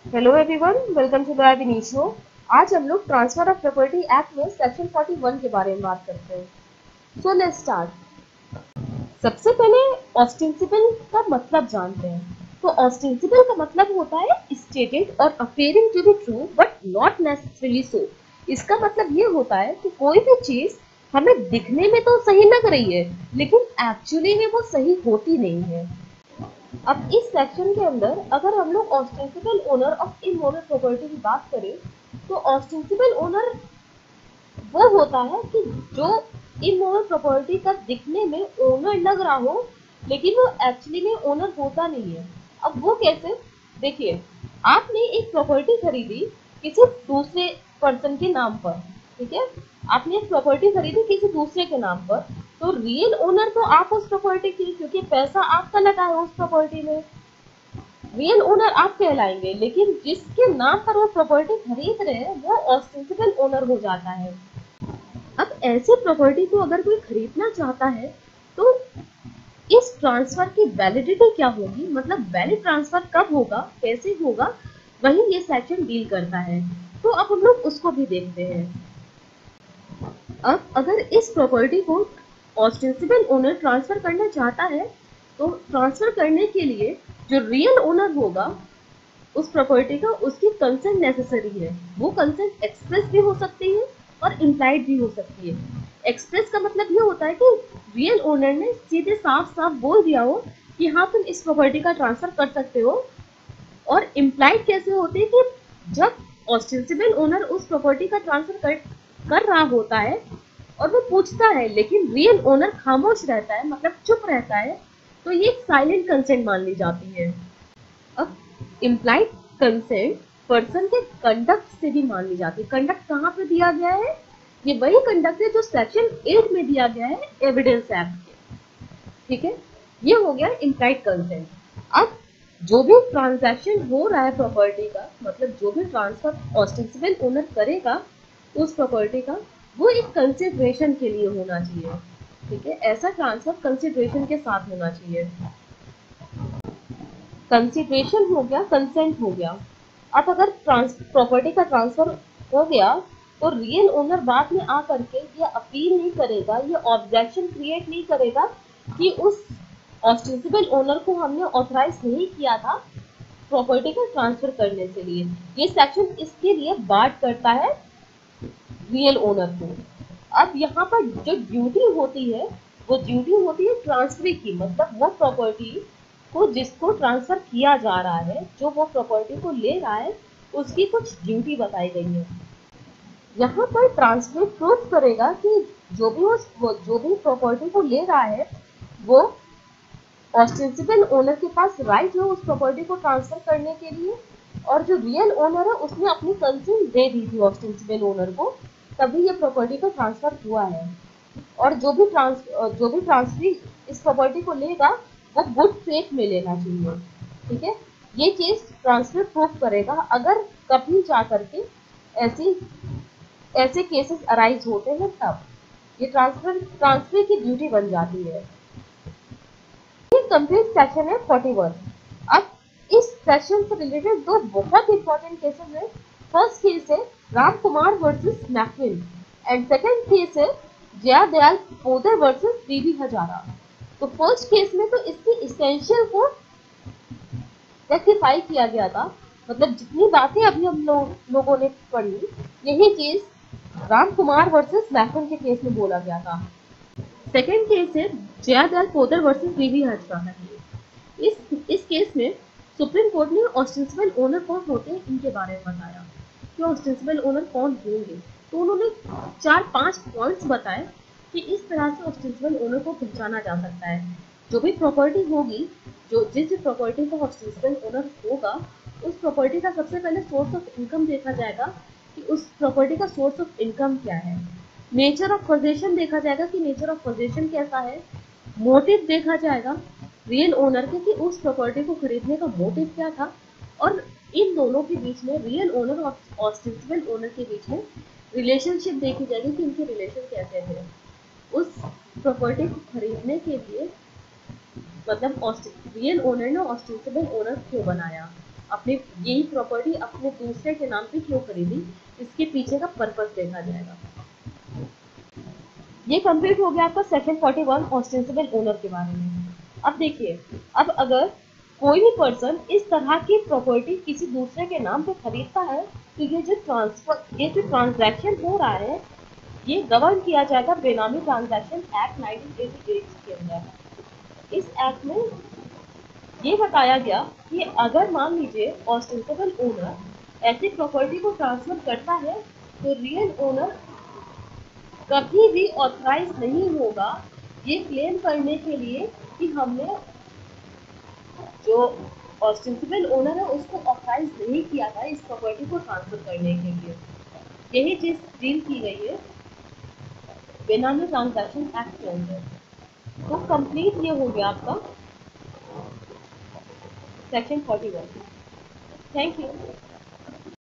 Hello everyone, welcome to the Vineet show. आज हम लोग ट्रांसफर ऑफ प्रॉपर्टी एक्ट में सेक्शन 41 के बारे में बात करते हैं। So let's start. सबसे पहले ऑस्टेंसिबल का मतलब जानते हैं। तो ऑस्टेंसिबल का मतलब होता है स्टेटेड और appearing to be true but not necessarily so. इसका मतलब ये होता है कि कोई भी चीज हमें दिखने में तो सही लग रही है लेकिन एक्चुअली में वो सही होती नहीं है। अब इस सेक्शन के अंदर अगर हम लोग ostensible owner of immoral property की बात करें तो ऑस्टेंसिबल ओनर वो होता है कि जो इमोरल प्रॉपर्टी का दिखने में ओनर लग रहा हो लेकिन वो एक्चुअली में ओनर होता नहीं है। अब वो कैसे? देखिए, आपने एक प्रॉपर्टी खरीदी किसी दूसरे पर्सन के नाम पर, ठीक है? आपने एक प्रॉपर्टी खरीदी किसी दूसरे के नाम पर, तो रियल ओनर तो आप उस प्रॉपर्टी की, क्योंकि पैसा आपका लगा है उस प्रॉपर्टी में, रियल ओनर आप कहलाएंगे। लेकिन जिसके नाम पर वो प्रॉपर्टी खरीद रहे हैं वो ऑस्टेंसिबल ओनर हो जाता है। अब ऐसी प्रॉपर्टी को अगर कोई खरीदना चाहता है तो इस ट्रांसफर की वैलिडिटी क्या होगी, मतलब वैलिड ट्रांसफर कब होगा, कैसे होगा, वही ये सेक्शन डील करता है। तो अब हम लोग उसको भी देखते हैं। अब अगर इस प्रॉपर्टी को ऑस्टेंसिबल ओनर ट्रांसफर करना चाहता है तो ट्रांसफर करने के लिए जो रियल ओनर होगा उस प्रॉपर्टी का, उसकी कंसेंट नेसेसरी है। वो कंसेंट एक्सप्रेस भी हो सकती है और इम्प्लाइड भी हो सकती है। एक्सप्रेस का मतलब ये होता है कि रियल ओनर ने सीधे साफ साफ बोल दिया हो कि हाँ तुम इस प्रॉपर्टी का ट्रांसफर कर सकते हो। और इम्प्लाइड कैसे होते हैं कि जब ऑस्टेंसिबल ओनर उस प्रॉपर्टी का ट्रांसफर कर रहा होता है और वो पूछता है लेकिन रियल ओनर खामोश रहता है, मतलब चुप रहता है, तो ये एक साइलेंट कंसेंट मान ली जाती है। अब इम्प्लाइड कंसेंट पर्सन के कंडक्ट से भी मान ली जाती है। कंडक्ट कहाँ पे दिया गया है? ये वही कंडक्ट है जो सेक्शन 8 में दिया गया है एविडेंस एक्ट के, ठीक है? ये हो गया इम्प्लाइड कंसेंट। अब जो भी ट्रांजैक्शन हो रहा है प्रॉपर्टी का, मतलब जो भी ट्रांसफर ऑस्टेंसिबल ओनर करेगा उस प्रॉपर्टी का, वो एक कंसिडरेशन के लिए होना चाहिए, ठीक है? ऐसा ट्रांसफर कंसिडरेशन के साथ होना चाहिए। कंसिडरेशन हो गया, कंसेंट हो गया। अब अगर प्रॉपर्टी का ट्रांसफर हो गया तो रियल ओनर बाद में आ करके ये अपील नहीं करेगा, ये ऑब्जेक्शन क्रिएट नहीं करेगा कि उस ऑस्टेंसिबल ओनर को हमने ऑथराइज नहीं किया था प्रॉपर्टी का ट्रांसफर करने के लिए। ये सेक्शन इसके लिए बात करता है रियल ओनर को। अब यहाँ पर जो ड्यूटी होती है वो ड्यूटी होती है ट्रांसफर की, मतलब वो प्रॉपर्टी को जिसको ट्रांसफर किया जा रहा है, जो वो प्रॉपर्टी को ले रहा है, उसकी कुछ ड्यूटी बताई गई है। यहाँ पर ट्रांसफर प्रूफ करेगा कि जो भी प्रॉपर्टी को ले रहा है वो ऑस्टेंसिबल ओनर के पास राइट है उस प्रॉपर्टी को ट्रांसफर करने के लिए, और जो रियल ओनर है उसने अपनी कंसेंट दे दी थी ऑस्टेंसिबल ओनर को, तभी ये प्रॉपर्टी का ट्रांसफर हुआ है। और जो भी ट्रांसफरी इस प्रॉपर्टी को लेगा वो गुड फेथ में लेना चाहिए, ठीक है? ये चीज ट्रांसफर प्रूफ करेगा। अगर कभी जा करके ऐसे केसेस अराइज होते हैं तब ये ट्रांसफर की ड्यूटी बन जाती है। ये कंप्लीट सेक्शन है 41। अब इस सेक्शन से रिलेटेड दो बहुत इंपॉर्टेंट केसेस है। फर्स्ट केस है Ram Kumar versus McQueen and second case है जया दयाल पोदर वर्सेस बीबी हजारा। तो फर्स्ट केस में तो इसकी इसेंशियल को रेक्टिफाई किया गया था, मतलब जितनी बातें अभी हम लोगों ने पढ़ी, यही चीज राम कुमार वर्सेस मैकविन के केस में बोला गया था। सेकेंड केस है जया दयाल पोदर वर्सेस बीबी हजारा। इस केस में सुप्रीम कोर्ट ने ऑस्टेंसिबल ओनर कौन होते हैं इनके बारे में बताया कि ऑस्टेंसिबल ओनर कौन होंगे। तो उन्होंने 4-5 पॉइंट्स बताए कि इस तरह से ऑस्टेंसिबल ओनर को पहचाना जा सकता है। जो भी प्रॉपर्टी होगी, जो जिस प्रॉपर्टी का ऑस्टेंसिबल ओनर होगा, उस प्रॉपर्टी का सबसे पहले सोर्स ऑफ इनकम देखा जाएगा कि उस प्रॉपर्टी का सोर्स ऑफ इनकम क्या है। नेचर ऑफ पोजेशन देखा जाएगा कि नेचर ऑफ पोजेशन कैसा है। मोटिव देखा जाएगा रियल ओनर के कि उस प्रॉपर्टी को खरीदने का मोटिव क्या था। और इन दोनों के बीच में, रियल ओनर और ऑस्टेंसिबल ओनर के बीच में रिलेशनशिप देखी जाएगी कि इनके रिलेशन कैसे थे उस प्रॉपर्टी को खरीदने के लिए, मतलब रियल ओनर ने ऑस्टेंसिबल ओनर क्यों बनाया। अपने यही प्रॉपर्टी अपने दूसरे के नाम पे क्यों खरीदी, इसके पीछे का पर्पस देखा जाएगा। ये कंप्लीट हो गया आपका सेक्शन 41 ऑस्टेंसिबल ओनर के बारे में। अब देखिए, अब अगर कोई भी पर्सन इस तरह की प्रॉपर्टी किसी दूसरे के नाम पे खरीदता है तो ये जो ट्रांजैक्शन हो रहा है ये गवर्न किया जाएगा बेनामी ट्रांजैक्शन एक्ट 1988 के अंदर। इस एक्ट में ये बताया गया कि अगर मान लीजिए ऑस्टेंसिबल ओनर ऐसी प्रॉपर्टी को ट्रांसफर करता है तो रियल ओनर कभी भी ऑथराइज नहीं होगा ये क्लेम करने के लिए कि हमने जो ऑस्टेंसिबल ओनर है उसको ऑथराइज नहीं किया था इस प्रॉपर्टी को ट्रांसफर करने के लिए। यही चीज डील की गई है बेनामी ट्रांजैक्शन एक्ट के अंदर। तो कंप्लीट ये हो गया आपका सेक्शन 41। Thank you.